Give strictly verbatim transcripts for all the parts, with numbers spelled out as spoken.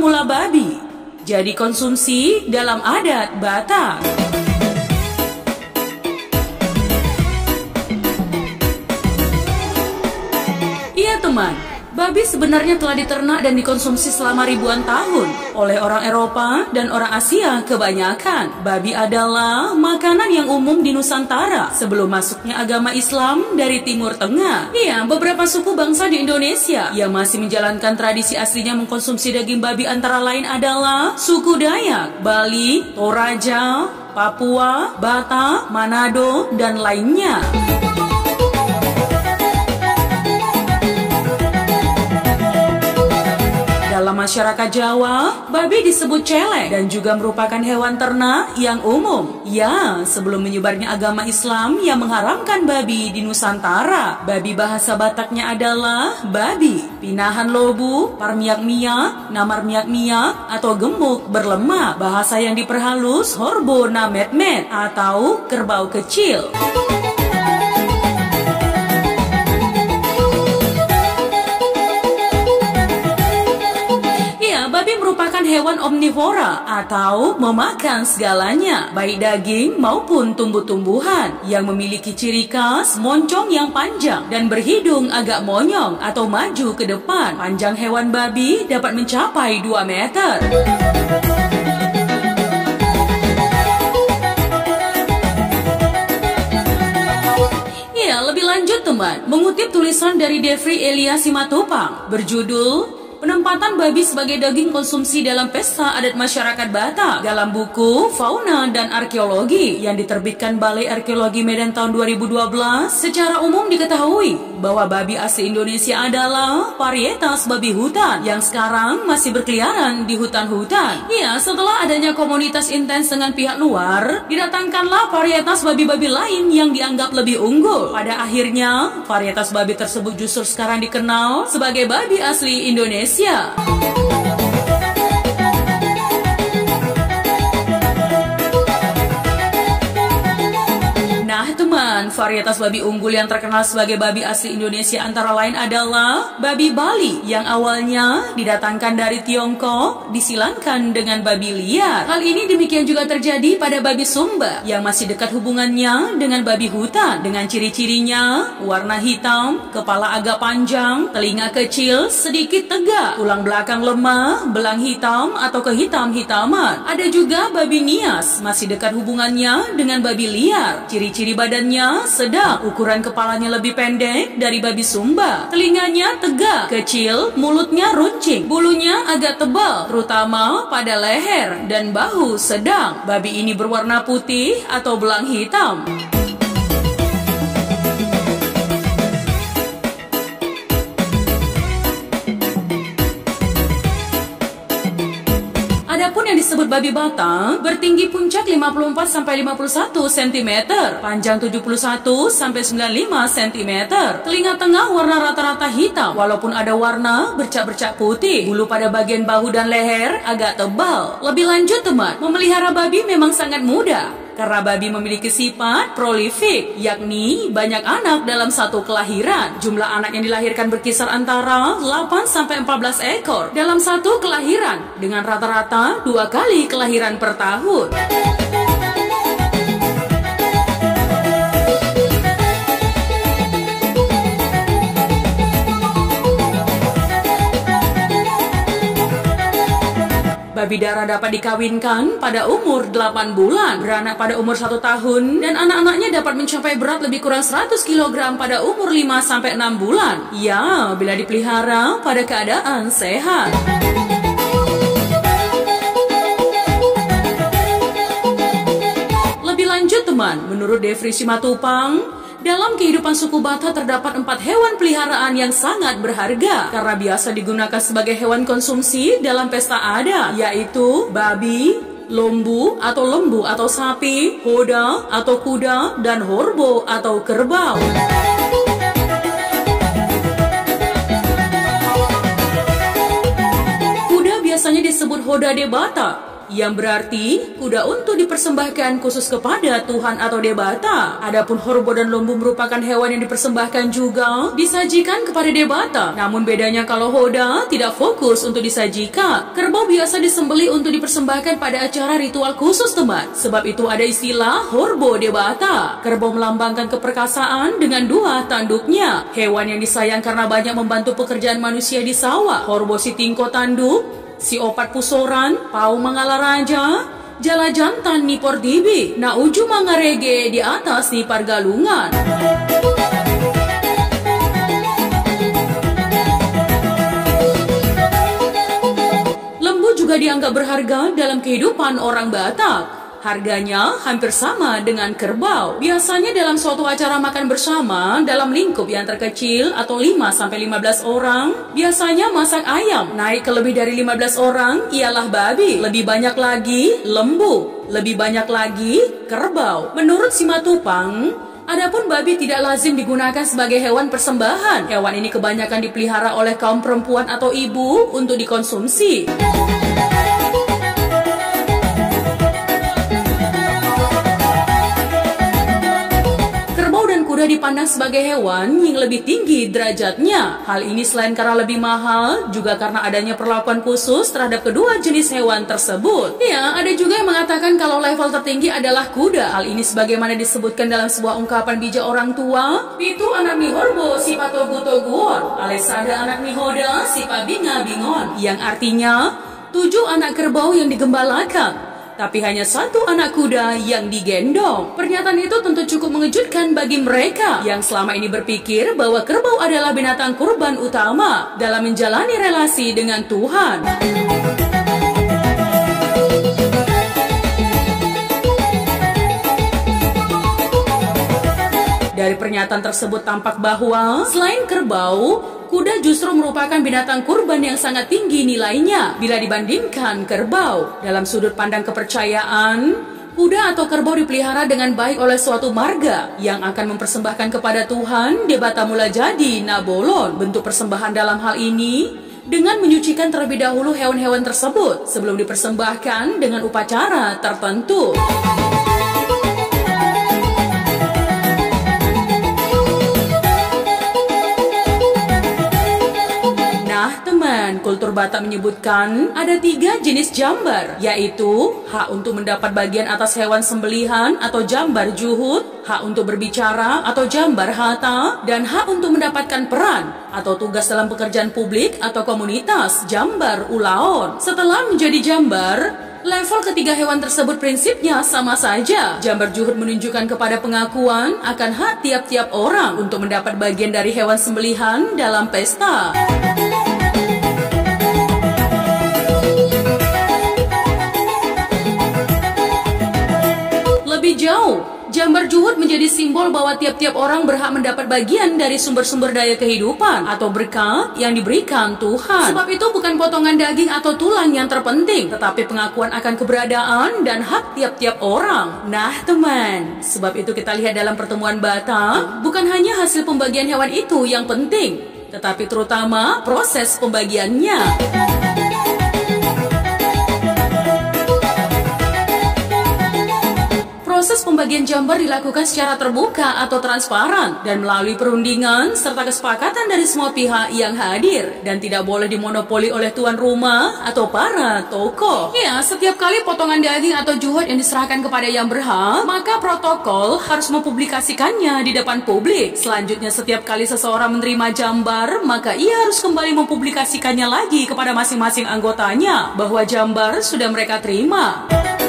mula babi jadi konsumsi dalam adat Batak. Iya teman, babi sebenarnya telah diternak dan dikonsumsi selama ribuan tahun oleh orang Eropa dan orang Asia kebanyakan. Babi adalah makanan yang umum di Nusantara sebelum masuknya agama Islam dari Timur Tengah. Iya, beberapa suku bangsa di Indonesia yang masih menjalankan tradisi aslinya mengkonsumsi daging babi antara lain adalah suku Dayak, Bali, Toraja, Papua, Batak, Manado, dan lainnya. Dalam masyarakat Jawa, babi disebut celek dan juga merupakan hewan ternak yang umum. Ya, sebelum menyebarnya agama Islam yang mengharamkan babi di Nusantara, babi bahasa Bataknya adalah babi, pinahan lobu, parmiak-miak, namar miak-miak, atau gemuk berlemak. Bahasa yang diperhalus horbo namet-met atau kerbau kecil. Babi merupakan hewan omnivora atau memakan segalanya, baik daging maupun tumbuh-tumbuhan, yang memiliki ciri khas moncong yang panjang dan berhidung agak monyong atau maju ke depan. Panjang hewan babi dapat mencapai dua meter. Ya, lebih lanjut teman, mengutip tulisan dari Devri Elia Simatupang berjudul Penempatan babi sebagai daging konsumsi dalam pesta adat masyarakat Batak dalam buku Fauna dan Arkeologi yang diterbitkan Balai Arkeologi Medan tahun dua ribu dua belas. Secara umum diketahui bahwa babi asli Indonesia adalah varietas babi hutan yang sekarang masih berkeliaran di hutan-hutan. Ya, setelah adanya komunitas intens dengan pihak luar, didatangkanlah varietas babi-babi lain yang dianggap lebih unggul. Pada akhirnya, varietas babi tersebut justru sekarang dikenal sebagai babi asli Indonesia. Nah teman, varietas babi unggul yang terkenal sebagai babi asli Indonesia antara lain adalah babi Bali yang awalnya didatangkan dari Tiongkok, disilangkan dengan babi liar. Hal ini demikian juga terjadi pada babi Sumba yang masih dekat hubungannya dengan babi hutan, dengan ciri-cirinya warna hitam, kepala agak panjang, telinga kecil, sedikit tegak, tulang belakang lemah, belang hitam atau kehitam-hitaman. Ada juga babi Nias, masih dekat hubungannya dengan babi liar. Ciri-ciri badannya sedang, ukuran kepalanya lebih pendek dari babi Sumba, telinganya tegak, kecil, mulutnya runcing, bulunya agak tebal, terutama pada leher dan bahu sedang. Babi ini berwarna putih atau belang hitam. Adapun yang disebut babi Batak bertinggi puncak lima puluh empat sampai lima puluh satu sentimeter, panjang tujuh puluh satu sampai sembilan puluh lima sentimeter. Telinga tengah warna rata-rata hitam walaupun ada warna bercak-bercak putih. Bulu pada bagian bahu dan leher agak tebal. Lebih lanjut teman, memelihara babi memang sangat mudah karena babi memiliki sifat prolifik, yakni banyak anak dalam satu kelahiran. Jumlah anak yang dilahirkan berkisar antara delapan sampai empat belas ekor dalam satu kelahiran, dengan rata-rata dua kali kelahiran per tahun. Babi darah dapat dikawinkan pada umur delapan bulan, beranak pada umur satu tahun, dan anak-anaknya dapat mencapai berat lebih kurang seratus kilogram pada umur lima sampai enam bulan. Ya, bila dipelihara pada keadaan sehat. Lebih lanjut teman, menurut Devri Simatupang, dalam kehidupan suku Batak terdapat empat hewan peliharaan yang sangat berharga karena biasa digunakan sebagai hewan konsumsi dalam pesta adat, yaitu babi, lembu atau lembu atau sapi, hoda atau kuda, dan horbo atau kerbau. Kuda biasanya disebut hoda de Batak, yang berarti kuda untuk dipersembahkan khusus kepada Tuhan atau debata. Adapun horbo dan lembu merupakan hewan yang dipersembahkan juga disajikan kepada debata. Namun bedanya kalau hoda tidak fokus untuk disajikan. Kerbau biasa disembelih untuk dipersembahkan pada acara ritual khusus teman. Sebab itu ada istilah horbo debata. Kerbau melambangkan keperkasaan dengan dua tanduknya. Hewan yang disayang karena banyak membantu pekerjaan manusia di sawah. Horbo si tingko tanduk, si opat pusoran, pau mangala raja, jala jantan ni portibi, na uju mangarege di atas ni pargalungan. Lembu juga dianggap berharga dalam kehidupan orang Batak. Harganya hampir sama dengan kerbau. Biasanya dalam suatu acara makan bersama dalam lingkup yang terkecil atau lima sampai lima belas orang, biasanya masak ayam. Naik ke lebih dari lima belas orang ialah babi. Lebih banyak lagi lembu. Lebih banyak lagi kerbau. Menurut Simatupang, adapun babi tidak lazim digunakan sebagai hewan persembahan. Hewan ini kebanyakan dipelihara oleh kaum perempuan atau ibu untuk dikonsumsi. Kuda dipandang sebagai hewan yang lebih tinggi derajatnya. Hal ini selain karena lebih mahal, juga karena adanya perlakuan khusus terhadap kedua jenis hewan tersebut. Ya, ada juga yang mengatakan kalau level tertinggi adalah kuda. Hal ini sebagaimana disebutkan dalam sebuah ungkapan bijak orang tua, Pitu anak mi horbo si patogu-toguon, Alesada anak mi hoda si pabinga bingon, yang artinya tujuh anak kerbau yang digembalakan, tapi hanya satu anak kuda yang digendong. Pernyataan itu tentu cukup mengejutkan bagi mereka yang selama ini berpikir bahwa kerbau adalah binatang kurban utama dalam menjalani relasi dengan Tuhan. Dari pernyataan tersebut tampak bahwa selain kerbau, kuda justru merupakan binatang kurban yang sangat tinggi nilainya bila dibandingkan kerbau. Dalam sudut pandang kepercayaan, kuda atau kerbau dipelihara dengan baik oleh suatu marga yang akan mempersembahkan kepada Tuhan debata mula jadi nabolon. Bentuk persembahan dalam hal ini dengan menyucikan terlebih dahulu hewan-hewan tersebut sebelum dipersembahkan dengan upacara tertentu. Kultur Batak menyebutkan ada tiga jenis jambar, yaitu hak untuk mendapat bagian atas hewan sembelihan atau jambar juhud, hak untuk berbicara atau jambar hata, dan hak untuk mendapatkan peran atau tugas dalam pekerjaan publik atau komunitas jambar ulaon. Setelah menjadi jambar, level ketiga hewan tersebut prinsipnya sama saja. Jambar juhud menunjukkan kepada pengakuan akan hak tiap-tiap orang untuk mendapat bagian dari hewan sembelihan dalam pesta. Lebih jauh, jambar juhud menjadi simbol bahwa tiap-tiap orang berhak mendapat bagian dari sumber-sumber daya kehidupan atau berkat yang diberikan Tuhan. Sebab itu bukan potongan daging atau tulang yang terpenting, tetapi pengakuan akan keberadaan dan hak tiap-tiap orang. Nah teman, sebab itu kita lihat dalam pertemuan Batak, bukan hanya hasil pembagian hewan itu yang penting, tetapi terutama proses pembagiannya. Proses pembagian jambar dilakukan secara terbuka atau transparan dan melalui perundingan serta kesepakatan dari semua pihak yang hadir dan tidak boleh dimonopoli oleh tuan rumah atau para tokoh. Ya, setiap kali potongan daging atau juhud yang diserahkan kepada yang berhak, maka protokol harus mempublikasikannya di depan publik. Selanjutnya, setiap kali seseorang menerima jambar, maka ia harus kembali mempublikasikannya lagi kepada masing-masing anggotanya bahwa jambar sudah mereka terima.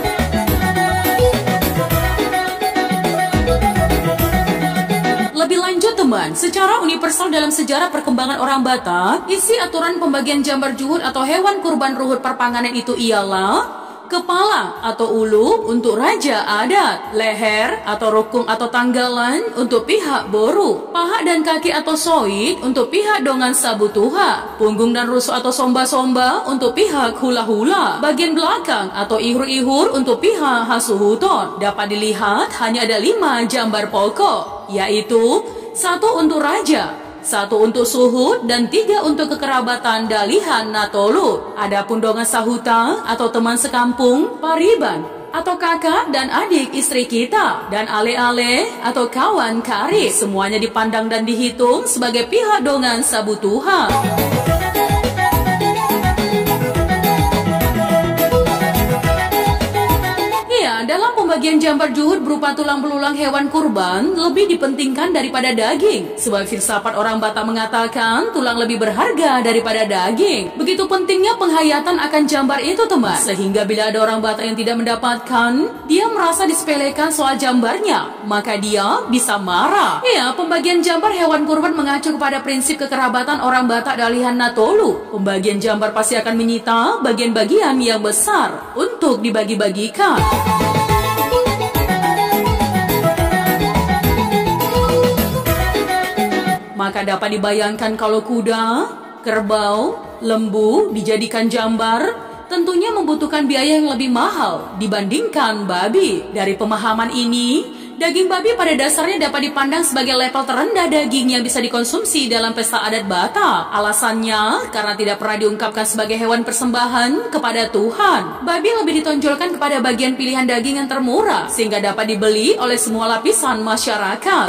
Lebih lanjut teman, secara universal dalam sejarah perkembangan orang Batak, isi aturan pembagian jambar juhud atau hewan kurban ruhud perpanganan itu ialah kepala atau ulu untuk raja adat, leher atau rukung atau tanggalan untuk pihak boru, paha dan kaki atau soit untuk pihak dongan sabutuha, punggung dan rusuk atau somba-somba untuk pihak hula-hula, bagian belakang atau ihur-ihur untuk pihak hasuhuton. Dapat dilihat hanya ada lima jambar pokok, yaitu satu untuk raja, satu untuk suhud dan tiga untuk kekerabatan Dalihan Natolu. Adapun donga sahuta atau teman sekampung, pariban atau kakak dan adik istri kita, dan ale-ale atau kawan karib, semuanya dipandang dan dihitung sebagai pihak dongan sabutuha. Dalam pembagian jambar juhud berupa tulang belulang hewan kurban lebih dipentingkan daripada daging. Sebab filsafat orang Batak mengatakan tulang lebih berharga daripada daging. Begitu pentingnya penghayatan akan jambar itu, teman. Sehingga bila ada orang Batak yang tidak mendapatkan, dia merasa disepelekan soal jambarnya, maka dia bisa marah. Ya, pembagian jambar hewan kurban mengacu kepada prinsip kekerabatan orang Batak Dalihan Natolu. Pembagian jambar pasti akan menyita bagian-bagian yang besar untuk dibagi-bagikan. Maka dapat dibayangkan kalau kuda, kerbau, lembu dijadikan jambar, tentunya membutuhkan biaya yang lebih mahal dibandingkan babi. Dari pemahaman ini, daging babi pada dasarnya dapat dipandang sebagai level terendah daging yang bisa dikonsumsi dalam pesta adat Batak. Alasannya, karena tidak pernah diungkapkan sebagai hewan persembahan kepada Tuhan. Babi lebih ditonjolkan kepada bagian pilihan daging yang termurah, sehingga dapat dibeli oleh semua lapisan masyarakat.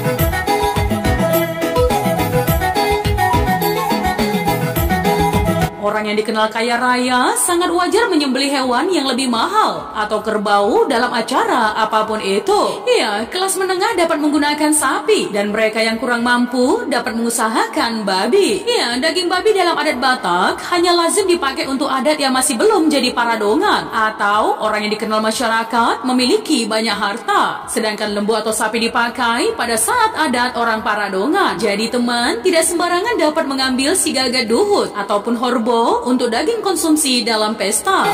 Orang yang dikenal kaya raya sangat wajar menyembelih hewan yang lebih mahal atau kerbau dalam acara apapun itu. Iya, kelas menengah dapat menggunakan sapi dan mereka yang kurang mampu dapat mengusahakan babi. Iya, daging babi dalam adat Batak hanya lazim dipakai untuk adat yang masih belum jadi paradongan atau orang yang dikenal masyarakat memiliki banyak harta. Sedangkan lembu atau sapi dipakai pada saat adat orang paradongan. Jadi teman, tidak sembarangan dapat mengambil si gagat duhud ataupun horbo untuk daging konsumsi dalam pesta.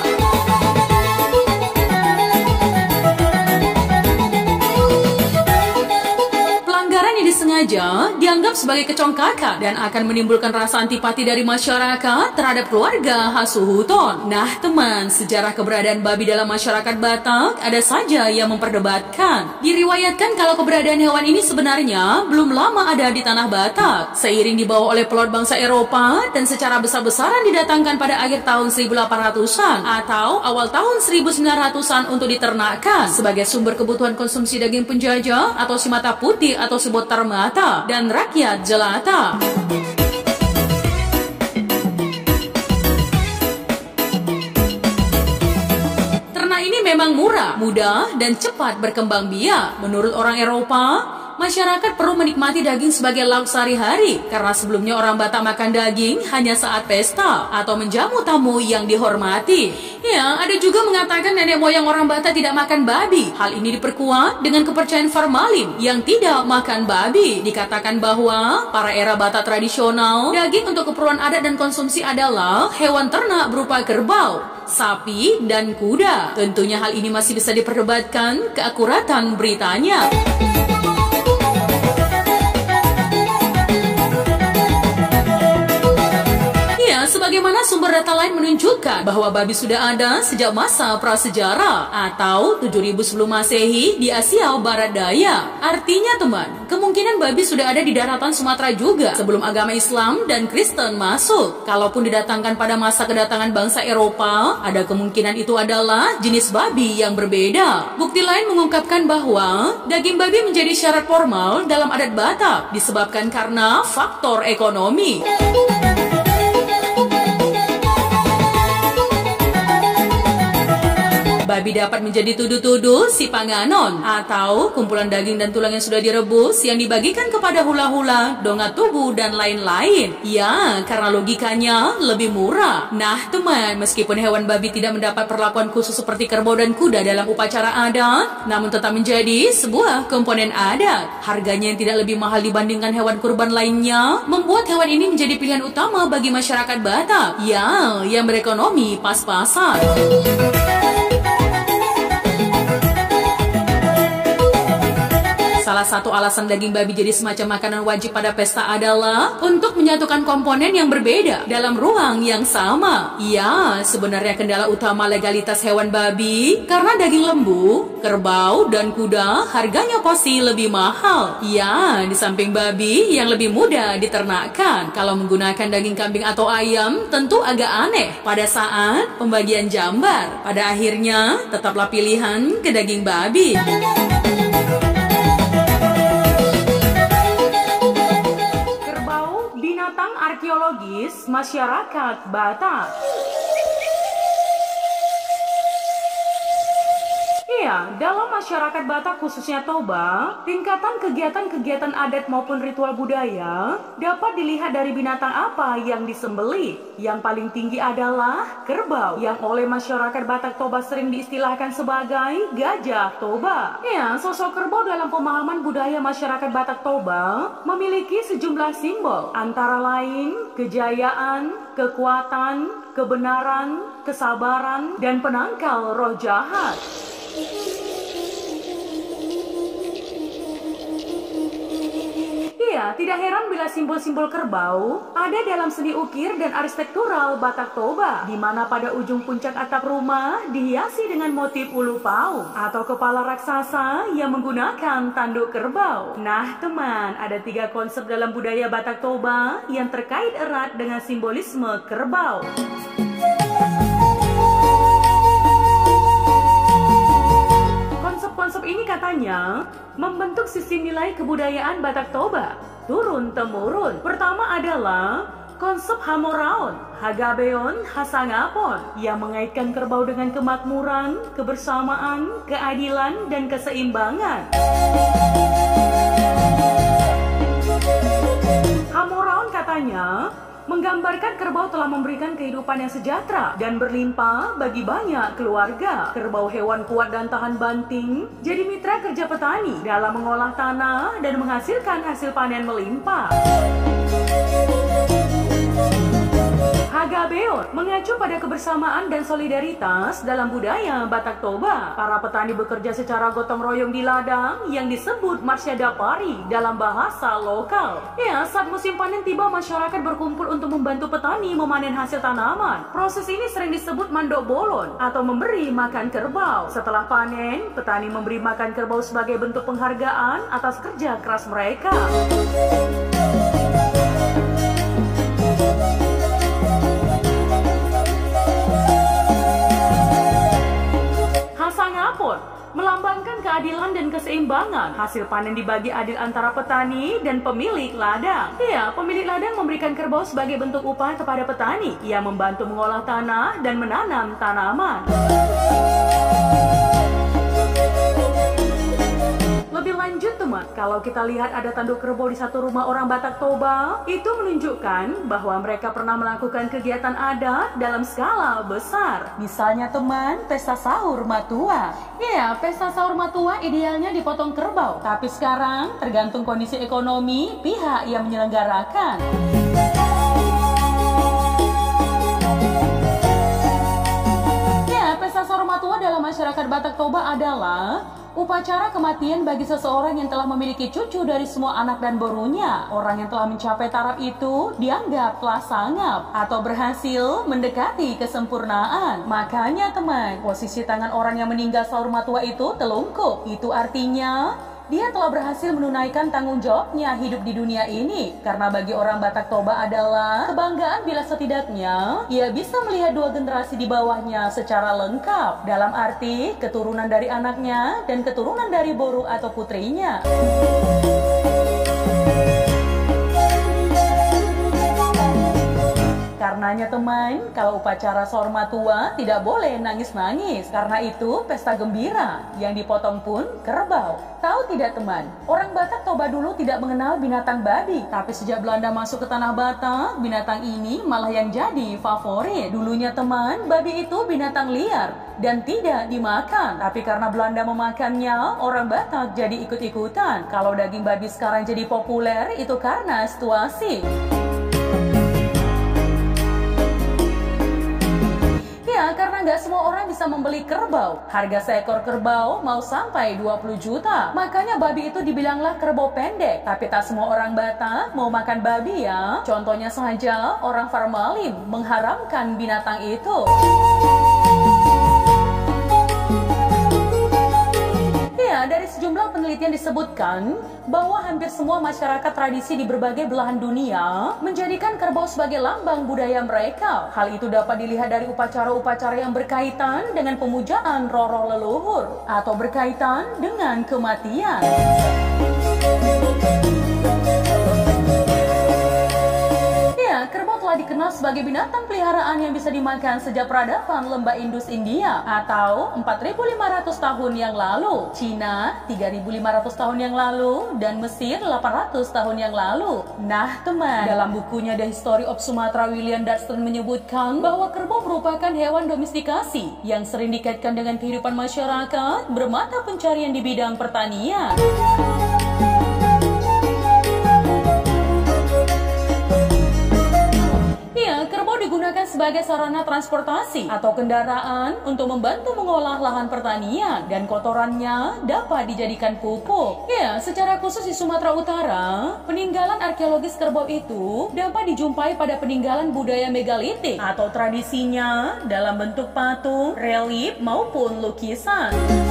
Pelanggaran yang disengaja dianggap sebagai kecongkakan dan akan menimbulkan rasa antipati dari masyarakat terhadap keluarga Hasuhuton. Nah teman, sejarah keberadaan babi dalam masyarakat Batak ada saja yang memperdebatkan. Diriwayatkan kalau keberadaan hewan ini sebenarnya belum lama ada di tanah Batak. Seiring dibawa oleh pelaut bangsa Eropa dan secara besar-besaran didatangkan pada akhir tahun seribu delapan ratusan atau awal tahun seribu sembilan ratusan untuk diternakkan sebagai sumber kebutuhan konsumsi daging penjajah atau si mata putih atau si botar mata dan rakyat jelata. Ternak ini memang murah, mudah, dan cepat berkembang biak. Menurut orang Eropa, masyarakat perlu menikmati daging sebagai lauk sehari-hari karena sebelumnya orang Batak makan daging hanya saat pesta atau menjamu tamu yang dihormati. Ya, ada juga mengatakan nenek moyang orang Batak tidak makan babi. Hal ini diperkuat dengan kepercayaan formalin yang tidak makan babi. Dikatakan bahwa para era Batak tradisional, daging untuk keperluan adat dan konsumsi adalah hewan ternak berupa kerbau, sapi, dan kuda. Tentunya hal ini masih bisa diperdebatkan keakuratan beritanya. Sebagaimana sumber data lain menunjukkan bahwa babi sudah ada sejak masa prasejarah atau tujuh ribu sebelum Masehi di Asia Barat Daya. Artinya teman, kemungkinan babi sudah ada di daratan Sumatera juga sebelum agama Islam dan Kristen masuk. Kalaupun didatangkan pada masa kedatangan bangsa Eropa, ada kemungkinan itu adalah jenis babi yang berbeda. Bukti lain mengungkapkan bahwa daging babi menjadi syarat formal dalam adat Batak disebabkan karena faktor ekonomi. Babi dapat menjadi tudu-tudu si panganon atau kumpulan daging dan tulang yang sudah direbus yang dibagikan kepada hula-hula, donga tubuh, dan lain-lain. Ya, karena logikanya lebih murah. Nah teman, meskipun hewan babi tidak mendapat perlakuan khusus seperti kerbau dan kuda dalam upacara adat, namun tetap menjadi sebuah komponen adat. Harganya yang tidak lebih mahal dibandingkan hewan kurban lainnya membuat hewan ini menjadi pilihan utama bagi masyarakat Batak ya, yang berekonomi pas-pasan. salah satu alasan daging babi jadi semacam makanan wajib pada pesta adalah untuk menyatukan komponen yang berbeda dalam ruang yang sama. Ya, sebenarnya kendala utama legalitas hewan babi karena daging lembu, kerbau, dan kuda harganya pasti lebih mahal. Ya, di samping babi yang lebih mudah diternakkan, kalau menggunakan daging kambing atau ayam tentu agak aneh pada saat pembagian jambar. Pada akhirnya, tetaplah pilihan ke daging babi. Kerbau, binatang arkeologis masyarakat Batak. Ya, dalam masyarakat Batak khususnya Toba, tingkatan kegiatan-kegiatan adat maupun ritual budaya dapat dilihat dari binatang apa yang disembelih. Yang paling tinggi adalah kerbau, yang oleh masyarakat Batak Toba sering diistilahkan sebagai gajah Toba. Ya, sosok kerbau dalam pemahaman budaya masyarakat Batak Toba memiliki sejumlah simbol, antara lain kejayaan, kekuatan, kebenaran, kesabaran, dan penangkal roh jahat. Iya, tidak heran bila simbol-simbol kerbau ada dalam seni ukir dan arsitektural Batak Toba, di mana pada ujung puncak atap rumah dihiasi dengan motif ulu pauk atau kepala raksasa yang menggunakan tanduk kerbau. Nah teman, ada tiga konsep dalam budaya Batak Toba yang terkait erat dengan simbolisme kerbau. Konsep ini katanya membentuk sistem nilai kebudayaan Batak Toba turun-temurun. Pertama adalah konsep Hamoraon, Hagabeon, Hasangapon yang mengaitkan kerbau dengan kemakmuran, kebersamaan, keadilan, dan keseimbangan. Hamoraon katanya menggambarkan kerbau telah memberikan kehidupan yang sejahtera dan berlimpah bagi banyak keluarga. Kerbau hewan kuat dan tahan banting, jadi mitra kerja petani dalam mengolah tanah dan menghasilkan hasil panen melimpah. Hagabeon mengacu pada kebersamaan dan solidaritas dalam budaya Batak Toba. Para petani bekerja secara gotong royong di ladang yang disebut Marsyadapari dalam bahasa lokal. Ya, saat musim panen tiba, masyarakat berkumpul untuk membantu petani memanen hasil tanaman. Proses ini sering disebut mandok bolon atau memberi makan kerbau. Setelah panen, petani memberi makan kerbau sebagai bentuk penghargaan atas kerja keras mereka. Hasangapon melambangkan keadilan dan keseimbangan. Hasil panen dibagi adil antara petani dan pemilik ladang. Ya, pemilik ladang memberikan kerbau sebagai bentuk upah kepada petani yang membantu mengolah tanah dan menanam tanaman. Lebih lanjut teman, kalau kita lihat ada tanduk kerbau di satu rumah orang Batak Toba, itu menunjukkan bahwa mereka pernah melakukan kegiatan adat dalam skala besar. Misalnya teman, pesta sahur matua. Ya, pesta sahur matua idealnya dipotong kerbau, tapi sekarang tergantung kondisi ekonomi pihak yang menyelenggarakan. Ya, pesta sahur matua dalam masyarakat Batak Toba adalah upacara kematian bagi seseorang yang telah memiliki cucu dari semua anak dan borunya. Orang yang telah mencapai taraf itu dianggap telah sangap atau berhasil mendekati kesempurnaan. Makanya teman, posisi tangan orang yang meninggal sahur matua itu telungkup. Itu artinya dia telah berhasil menunaikan tanggung jawabnya hidup di dunia ini. Karena bagi orang Batak Toba adalah kebanggaan bila setidaknya ia bisa melihat dua generasi di bawahnya secara lengkap. Dalam arti keturunan dari anaknya dan keturunan dari boru atau putrinya. Karenanya teman, kalau upacara sahur matua tidak boleh nangis-nangis. Karena itu pesta gembira, yang dipotong pun kerbau. Tahu tidak teman, orang Batak Toba dulu tidak mengenal binatang babi. Tapi sejak Belanda masuk ke tanah Batak, binatang ini malah yang jadi favorit. Dulunya teman, babi itu binatang liar dan tidak dimakan. Tapi karena Belanda memakannya, orang Batak jadi ikut-ikutan. Kalau daging babi sekarang jadi populer, itu karena situasi. Iya, karena nggak semua orang bisa membeli kerbau. Harga seekor kerbau mau sampai dua puluh juta. Makanya babi itu dibilanglah kerbau pendek. Tapi tak semua orang Batak mau makan babi ya. Contohnya saja orang Farmalim mengharamkan binatang itu. Ya, dari sejumlah penelitian disebutkan bahwa hampir semua masyarakat tradisi di berbagai belahan dunia menjadikan kerbau sebagai lambang budaya mereka. Hal itu dapat dilihat dari upacara-upacara yang berkaitan dengan pemujaan roh-roh leluhur atau berkaitan dengan kematian. Kerbau telah dikenal sebagai binatang peliharaan yang bisa dimakan sejak peradaban lembah Indus India atau empat ribu lima ratus tahun yang lalu, Cina tiga ribu lima ratus tahun yang lalu, dan Mesir delapan ratus tahun yang lalu. Nah teman, dalam bukunya The History of Sumatra, William Dunstan menyebutkan bahwa kerbau merupakan hewan domestikasi yang sering dikaitkan dengan kehidupan masyarakat bermata pencarian di bidang pertanian. Digunakan sebagai sarana transportasi atau kendaraan untuk membantu mengolah lahan pertanian, dan kotorannya dapat dijadikan pupuk. Ya, secara khusus di Sumatera Utara, peninggalan arkeologis kerbau itu dapat dijumpai pada peninggalan budaya megalitik atau tradisinya dalam bentuk patung, relief maupun lukisan.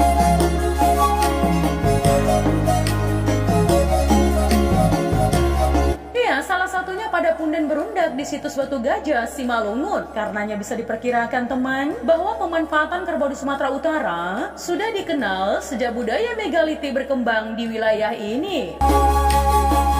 Salah satunya pada punden berundak di situs Batu Gajah, Simalungun. Karenanya bisa diperkirakan teman bahwa pemanfaatan kerbau di Sumatera Utara sudah dikenal sejak budaya megalitik berkembang di wilayah ini.